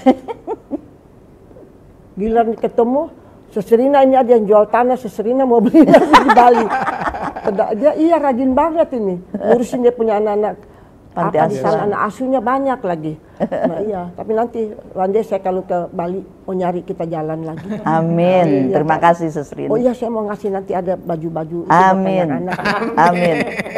S3: Giliran ketemu, Seserina ini ada yang jual tanah, Seserina mau beli di Bali. Dia iya rajin banget ini, ngurusin dia punya anak-anak. Apa di sana anak asuhnya banyak lagi. Nah iya, tapi nanti one day saya kalau ke Bali mau nyari kita jalan lagi.
S2: Amin. Terima kasih Seserina.
S3: Oh iya, saya mau ngasih nanti ada baju-baju.
S2: Amin. Amin.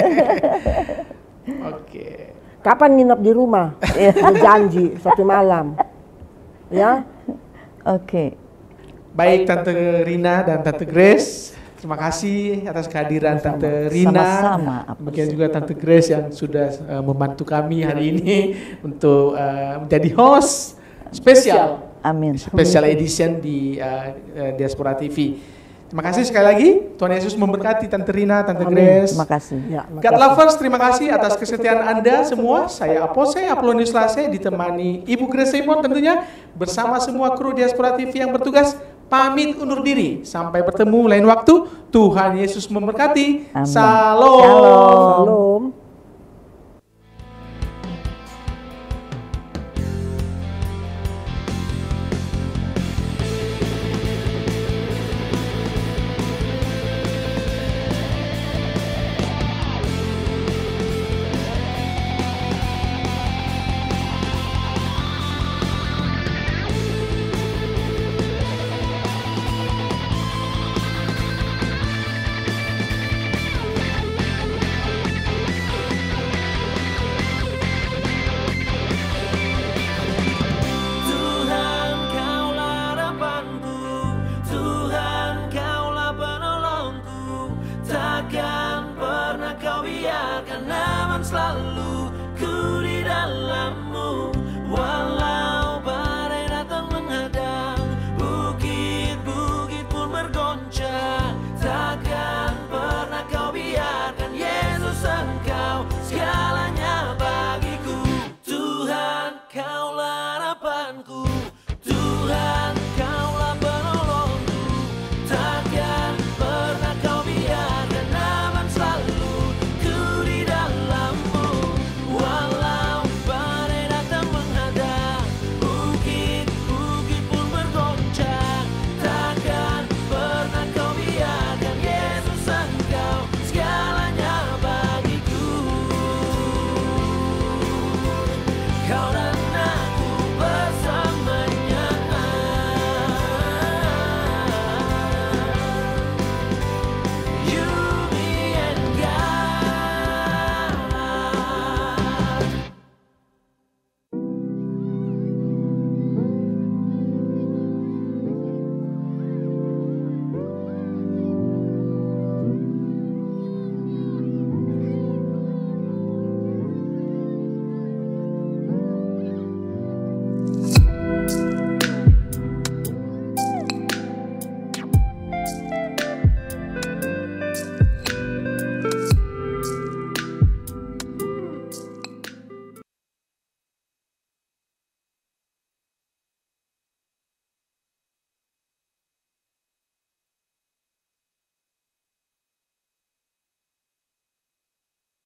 S1: Oke.
S3: Kapan nginep di rumah? Janji 1 malam. Ya.
S2: Oke.
S1: Baik Tante Rina dan Tante Grace. Terima kasih atas kehadiran Tante Rina.
S2: Sama-sama.
S1: Demikian juga Tante Grace yang sudah membantu kami hari ini untuk menjadi host spesial.
S2: Amin.
S1: Special edition di Diaspora TV. Terima kasih sekali lagi. Tuhan Yesus memberkati Tante Rina, Tante Grace.
S2: Terima kasih.
S3: Ya,
S1: God Lovers, terima kasih atas kesetiaan Anda semua. Saya Apose Aplonius Lase ditemani Ibu Grace Simon tentunya bersama semua kru Diaspora TV yang bertugas. Pamit undur diri. Sampai bertemu lain waktu. Tuhan Yesus memberkati.
S2: Amin.
S1: Shalom.
S3: Shalom.